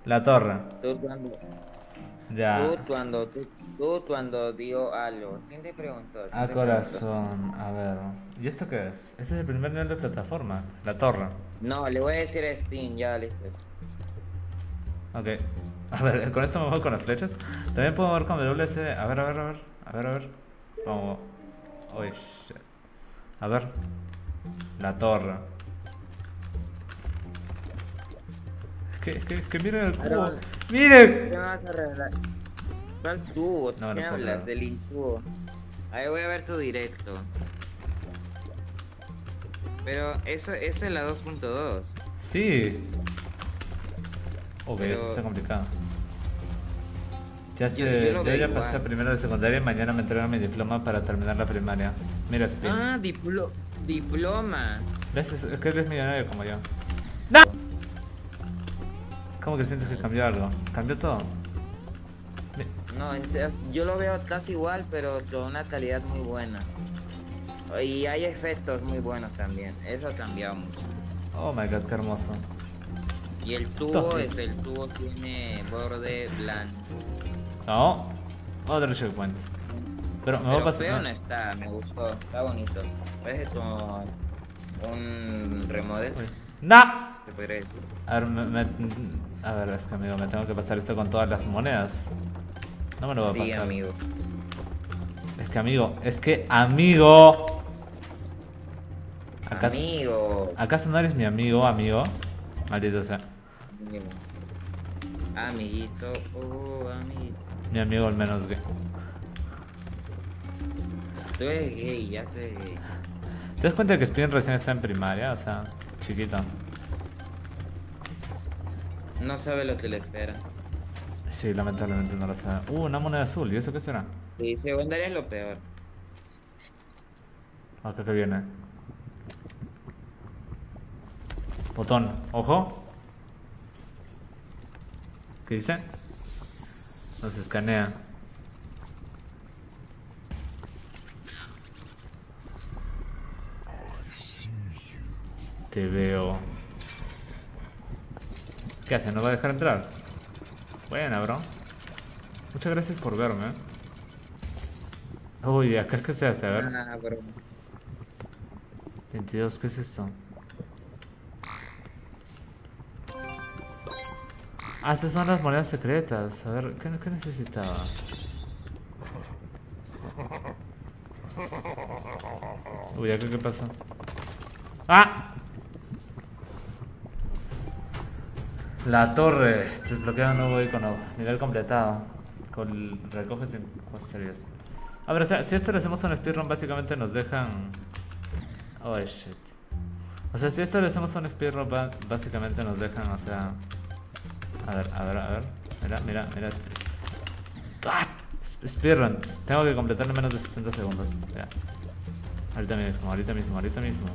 La torre. Tú cuando, Ya. tú cuando dio algo. ¿Quién te preguntó? ¿Quién A te preguntó? corazón. A ver. ¿Y esto qué es? Este es el primer nivel de plataforma. La torre. No, le voy a decir a Spin, ya listo. Ok. A ver, con esto me muevo con las flechas. También puedo mover con WS. A ver, a ver, a ver. A ver, a ver. Vamos. Uy, shit. A ver. La torre. Es que miren el cubo. Aaron, ¿qué me ¡Miren! vas a regalar? ¿Cuál tubo? No me ¿Qué lo puedo creer. hablas? Del intubo. Ahí voy a ver tu directo. Pero eso es la 2.2. Sí. Ok, eso Pero está complicado. yo lo Yo veo ya pasé a igual. primero de secundaria y mañana me entregan mi diploma para terminar la primaria. Mira, Spin. Ah, diploma. ¿Ves? Es que eres millonario como yo. ¡No! ¿Cómo que sientes que cambió algo? ¿Cambió todo? Mi- No, yo lo veo casi igual, pero con una calidad muy buena. Y hay efectos muy buenos también. Eso ha cambiado mucho. Oh my god, qué hermoso. Y Toki. el tubo tiene borde blanco. No. Otro checkpoint. Pero me voy a Pero pasar. feo no está, me gustó, está bonito. Parece como un remodel, Uy. ¡No! se podría decir. A ver, a ver, es que amigo, me tengo que pasar esto con todas las monedas. No me lo voy a Sí, pasar. amigo. Es que amigo. ¿Acaso, Amigo. acaso no eres mi amigo, amigo? Maldito sea. Amigo. Amiguito, oh, amiguito. Mi amigo al menos gay. Tú eres gay, ya tú eres gay. ¿Te das cuenta que Spin recién está en primaria? O sea, chiquito. No sabe lo que le espera. Sí, lamentablemente no lo sabe. Una moneda azul. ¿Y eso qué será? Sí, secundaria es lo peor. Acá que viene. Botón. Ojo. ¿Qué dice? Nos escanea. Te veo. ¿Qué hace? ¿No va a dejar entrar? Buena, bro. Muchas gracias por verme. Uy, acá qué se hace, a ver. Ah, bro. 22, ¿qué es esto? Ah, estas son las monedas secretas. A ver, ¿qué necesitaba? Uy, acá qué pasó. ¡Ah! La torre. Desbloqueado un nuevo icono. Nivel completado. Recoge 5 series. A ver, o sea, si esto lo hacemos un speedrun, básicamente nos dejan. Oh shit. O sea, si esto le hacemos un speedrun, básicamente nos dejan, o sea. A ver, a ver, a ver. Mira, mira, mira. ¡Ah! Speedrun. Tengo que completar en menos de 70 segundos. Ya. Ahorita mismo, ahorita mismo, ahorita mismo.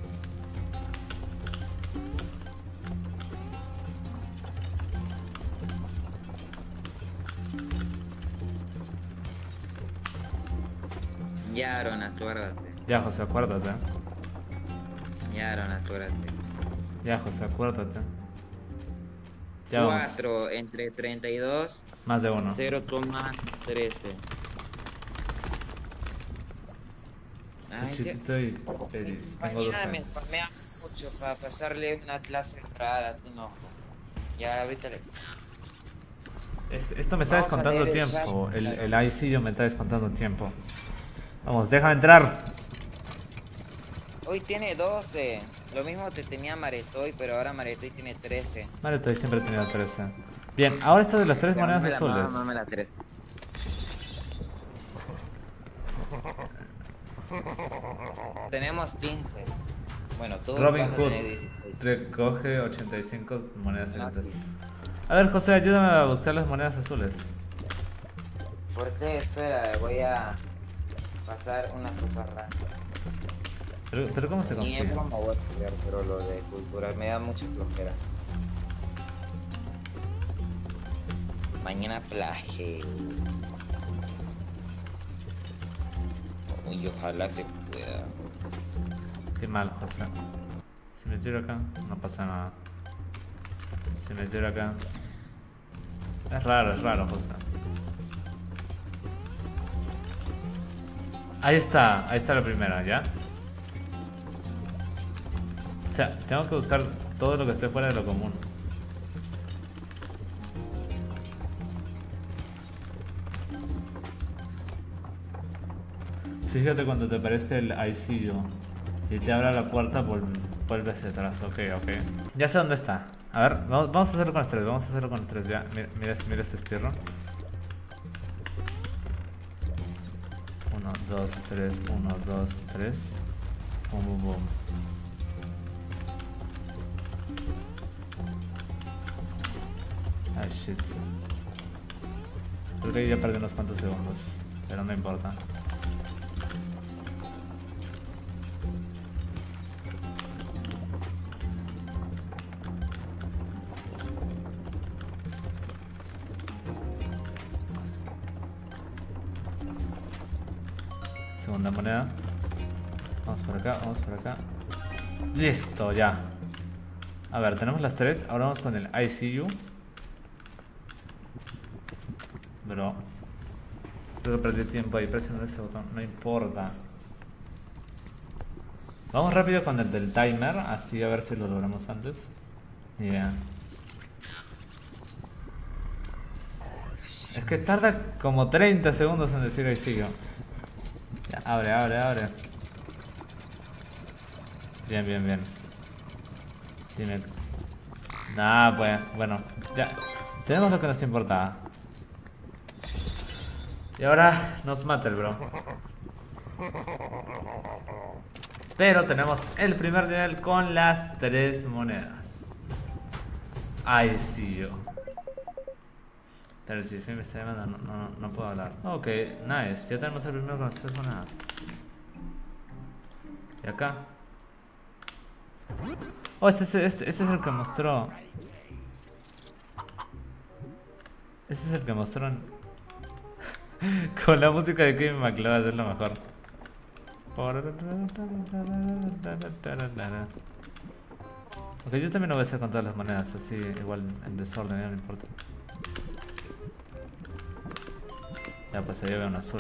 Ya, Aaron, acuérdate. Ya, José, acuérdate. Ya, Aaron, acuérdate. Ya, José, acuérdate. Ya vamos. 4 entre 32, Más de uno. 0,13. Ay, Suchitito y Peris. Tengo 12 mañana me años. spamea mucho para pasarle una clase rara a tu enojo. Ya, ahorita le... Esto me está Vamos a descontando leer el chat. tiempo. El ICO me está descontando tiempo. Vamos, déjame entrar. Hoy tiene 12. Lo mismo te tenía Maretoy, pero ahora Maretoy tiene 13. Vale, todavía siempre he tenido 13. Bien, ahora esto de las tres Pero monedas azules. mamá me la 13. Tenemos 15. Bueno, tú Robin vas a Hood tener 16. recoge 85 monedas No, secretas. sí. A ver, José, ayúdame a buscar las monedas azules. ¿Por qué? Espera, voy a pasar una cosa rara. Pero ¿cómo se Ni es consigue? broma, voy a estudiar, pero lo de cultural me da mucha flojera. Mañana plagio. Uy, ojalá se pueda. Qué mal, José. Si me tiro acá, no pasa nada. Si me tiro acá, Es raro, justo. Ahí está la primera, ¿ya? O sea, tengo que buscar todo lo que esté fuera de lo común. Fíjate cuando te aparezca el I see you y te abra la puerta, vuelve hacia atrás. Ok, ok. Ya sé dónde está. A ver, vamos a hacerlo con estrés. Vamos a hacerlo con estrés ya. Mira este espirro. 1, 2, 3, 1, 2, 3. Boom, boom, boom. Ah, shit. Creo que ya perdí unos cuantos segundos. Pero no importa. Segunda moneda. Vamos por acá, vamos por acá. Listo, ya. A ver, tenemos las tres. Ahora vamos con el I see you. Pero creo que perdí tiempo ahí presionando ese botón. No importa. Vamos rápido con el del timer. Así a ver si lo logramos antes. Yeah. Es que tarda como 30 segundos en decir I see you. Ya, abre, abre, abre. Bien, bien, bien. Dime. Nah, pues, bueno. Ya. Tenemos lo que nos importaba. Y ahora nos mata el bro. Pero tenemos el primer nivel con las 3 monedas. Ay, sí, yo. Pero si me está llamando, no puedo hablar. Ok, nice. Ya tenemos el primero con las 3 monedas. Y acá. Oh, este es el que mostró. Este es el que mostró con la música de Kevin MacLeod, es lo mejor. Ok, yo también lo voy a hacer con todas las monedas, así igual en desorden, ya no importa. Ya, pues ahí veo un azul.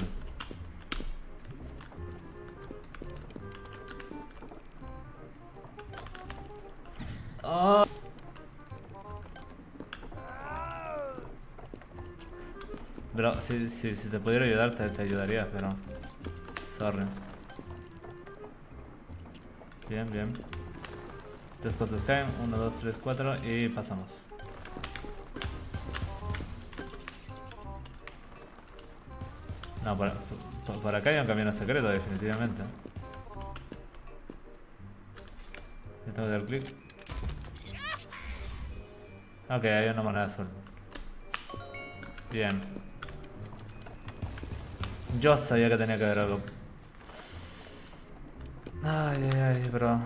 Oh. Bro, si te pudiera ayudar, te ayudaría, pero... Sorry. Bien, bien. Tres cosas caen, 1, 2, 3, 4 y pasamos. No, por acá hay un camino secreto, definitivamente. Ya tengo que dar clic. Ok, hay una moneda azul. Bien. Yo sabía que tenía que haber algo. Ay, ay, ay, bro.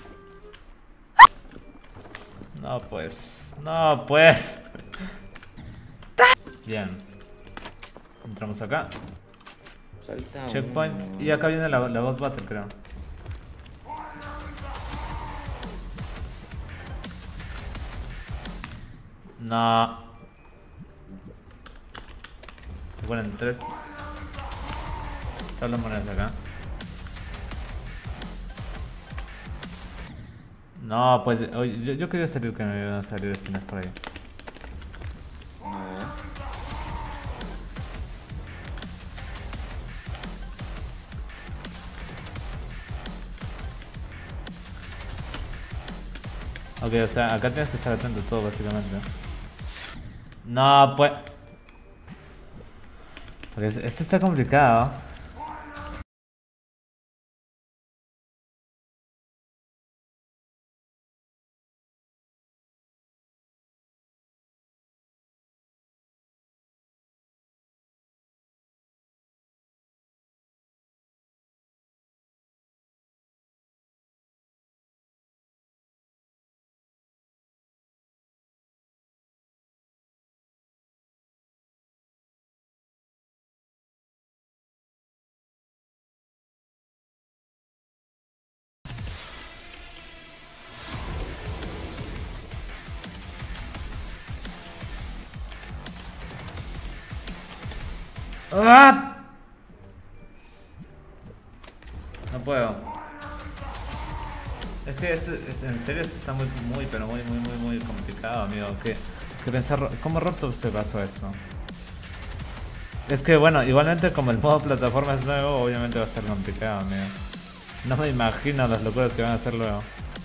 No, pues. No, pues. Bien. Entramos acá. Falta Checkpoint. uno. Y acá viene la boss battle, creo. No. Se ponen tres. Todas las monedas acá. No, pues oye, yo quería salir que me iban a salir espinas por ahí. No. Ok, o sea, acá tienes que estar atento a todo, básicamente. No, pues. Porque este está complicado. ¡Ah! No puedo. Es que en serio esto está pero muy complicado, amigo. Que pensar, ¿cómo Robtop se pasó esto? Es que bueno, igualmente como el modo plataforma es nuevo, obviamente va a estar complicado, amigo. No me imagino las locuras que van a hacer luego.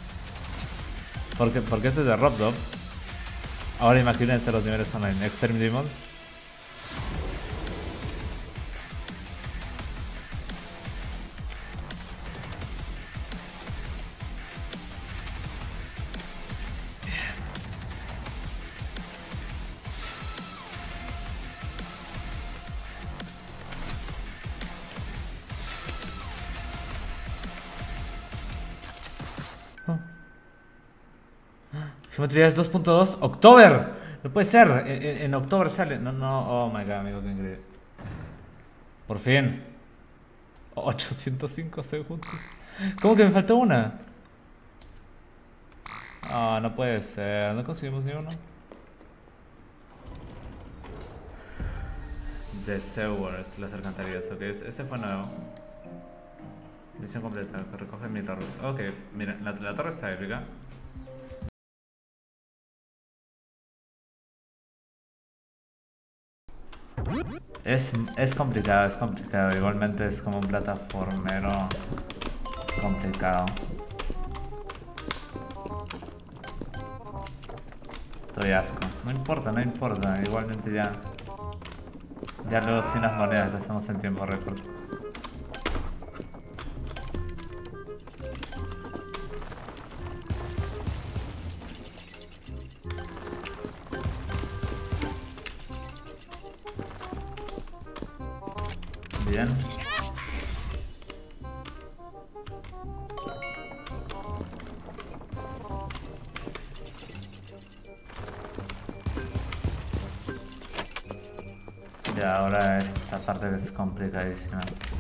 Porque eso es de Robtop. Ahora imagínense los niveles online. Extreme Demons. Geometría 2.2 October. No puede ser. En October sale. No. Oh my god, amigo, qué increíble. Por fin. 805 segundos. ¿Cómo que me faltó una? Ah, no puede ser. No conseguimos ni uno. The Sewers, las alcantarillas. Ok, ese fue nuevo. Misión completa. Recoge 1000 torres. Ok, mira, la torre está épica. Es complicado. Igualmente es como un plataformero complicado. Estoy asco. No importa. Igualmente ya luego sin las monedas lo hacemos en tiempo récord. Bien. Y ahora esta parte que es complicadísima.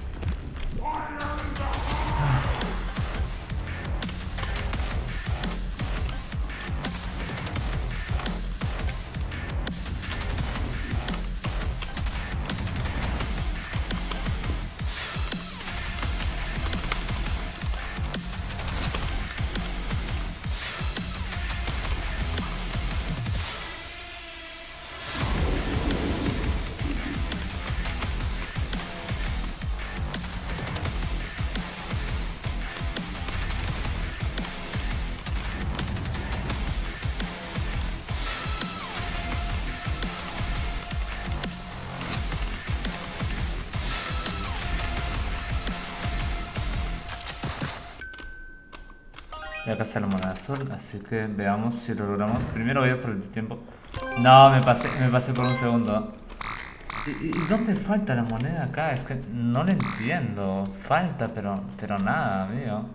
Y acá está la moneda azul, así que veamos si lo logramos. Primero voy a por el tiempo. No, me pasé por un segundo. ¿Y dónde falta la moneda acá? Es que no lo entiendo. Falta, pero nada, amigo.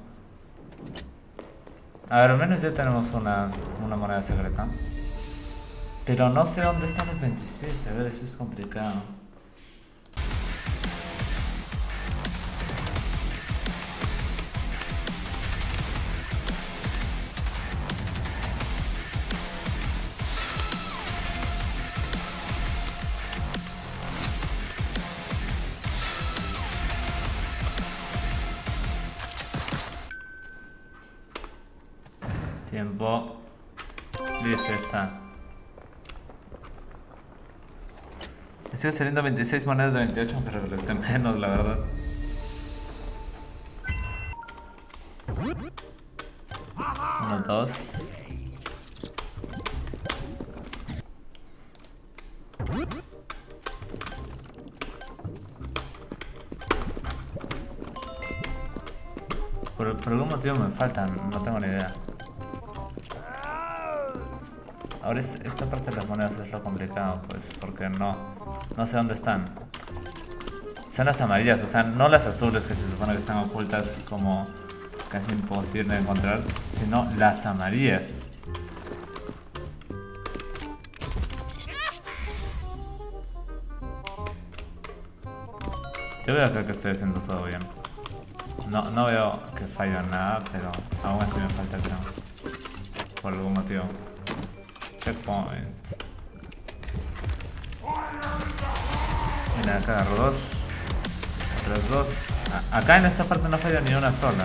A ver, al menos ya tenemos una moneda secreta. Pero no sé dónde están los 27. A ver, eso es complicado. Tiempo. Listo, está. Estoy saliendo 26 monedas de 28, aunque recolecté menos, la verdad. Uno, dos. Por algún motivo me faltan, no tengo ni idea. Ahora esta parte de las monedas es lo complicado, pues, porque no sé dónde están. Son las amarillas, o sea, no las azules que se supone que están ocultas como casi imposible de encontrar, sino las amarillas. Yo veo acá que estoy haciendo todo bien. No veo que fallo en nada, pero aún así me falta, creo. Por algún motivo. Checkpoint. Mira, acá agarro 2. Otros 2. Acá en esta parte no falla ni una sola.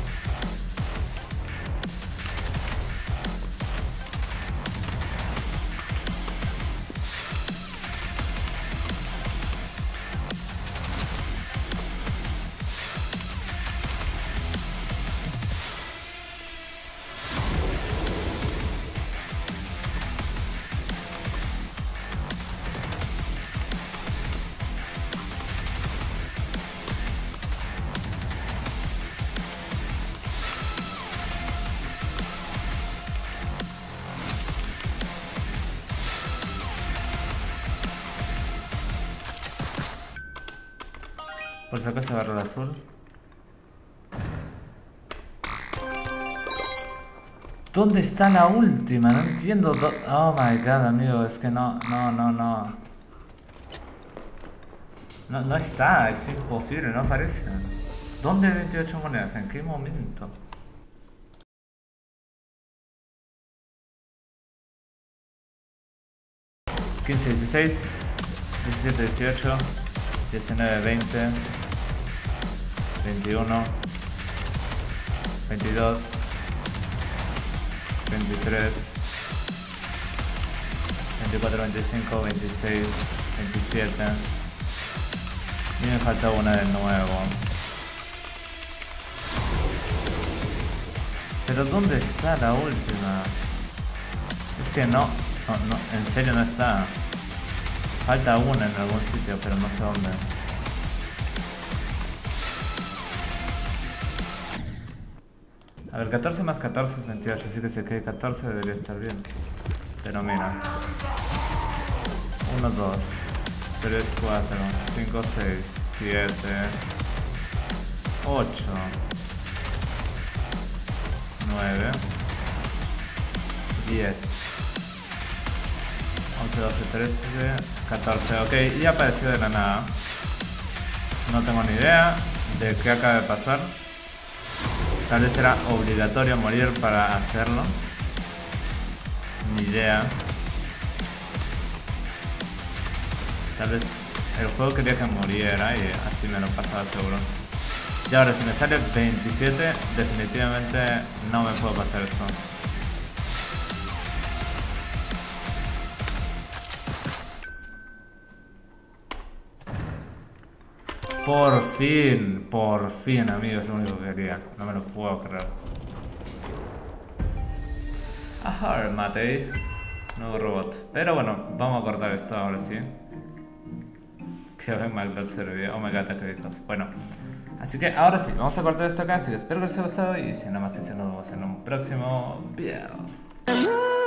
Por si acaso agarro el azul. ¿Dónde está la última? No entiendo. Oh my god, amigo, es que no. No está, es imposible, no aparece. ¿Dónde hay 28 monedas? ¿En qué momento? $15, $16, $17, $18, $19, $20, $21, $22, $23, $24, $25, $26, $27. Y me falta una de nuevo. Pero ¿dónde está la última? Es que no, en serio no está. Falta una en algún sitio, pero no sé dónde. A ver, 14 más 14 es 28, así que si aquí hay 14 debería estar bien. Pero mira. 1, 2, 3, 4, 5, 6, 7, 8, 9, 10, 11, 12, 13, 14. Ok, ya apareció de la nada. No tengo ni idea de qué acaba de pasar. Tal vez era obligatorio morir para hacerlo. Ni idea. Tal vez el juego quería que muriera y así me lo pasaba seguro. Y ahora si me sale 27, definitivamente no me puedo pasar esto. Por fin, amigos, es lo único que quería. No me lo puedo creer. Ajá, Matei. Nuevo robot. Pero bueno, vamos a cortar esto ahora sí. Que ven mal el servidor. Oh my god, créditos. Bueno, así que ahora sí, vamos a cortar esto acá. Así que espero que les haya gustado. Y si nada más, nos vemos en un próximo video.